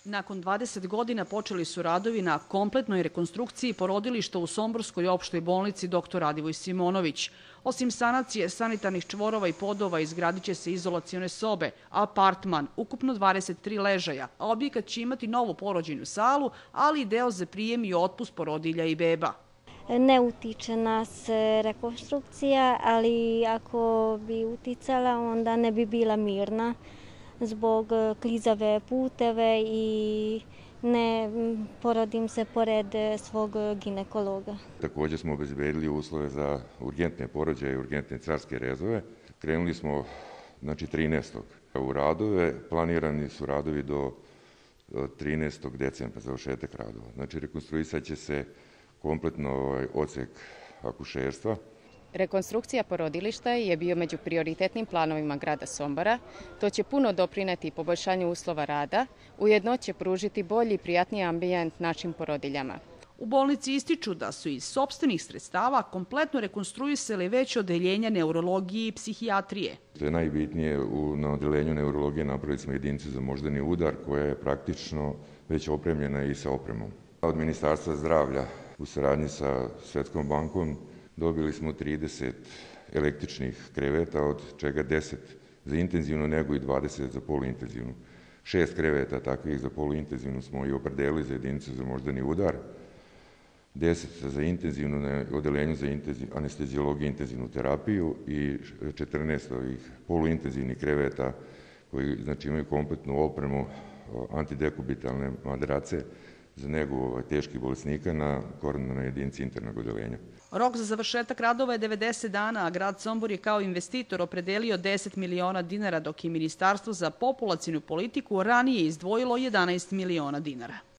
Nakon 20 godina počeli su radovi na kompletnoj rekonstrukciji porodilišta u Somborskoj opštoj bolnici dr. Radivoj Simonović. Osim sanacije sanitarnih čvorova i podova, izgradit će se izolacione sobe, apartman, ukupno 23 ležaja, a objekat će imati novu porođajnu salu, ali i deo za prijem i otpust porodilja i beba. Ne utiče nas rekonstrukcija, ali ako bi uticala, onda ne bi bila mirna zbog klizave puteve i ne porodim se pored svog ginekologa. Također smo obezbedili uslove za urgentne porođaje i urgentne carske rezove. Krenuli smo 13. u radove, planirani su radovi do 13. decembra, završetak radova. Znači rekonstruisat će se kompletno odsek akušerstva. Rekonstrukcija porodilišta je bio među prioritetnim planovima grada Sombora. To će puno doprineti poboljšanju uslova rada, ujedno će pružiti bolji i prijatniji ambijent našim porodiljama. U bolnici ističu da su iz sopstvenih sredstava kompletno rekonstruisali već odeljenja neurologije i psihijatrije. To je najbitnije, na odeljenju neurologije napravili smo jedinicu za moždani udar koja je praktično već opremljena i sa opremom. Od Ministarstva zdravlja u saradnji sa Svetskom bankom dobili smo 30 električnih kreveta, od čega 10 za intenzivnu negu i 20 za poluintenzivnu. 6 kreveta takvih za poluintenzivnu smo i opredelili za jedinicu za moždani udar, 10 za intenzivnu odeljenju za anestezijologiju i intenzivnu terapiju i 14 ovih poluintenzivnih kreveta koji imaju kompletnu opremu antidekubitalne madrace za negu teških bolesnika na koronarnoj jedinici internog odeljenja. Rok za završetak radova je 90 dana, a grad Sombor je kao investitor opredelio 10 miliona dinara, dok je Ministarstvo za populacionu politiku ranije izdvojilo 11 miliona dinara.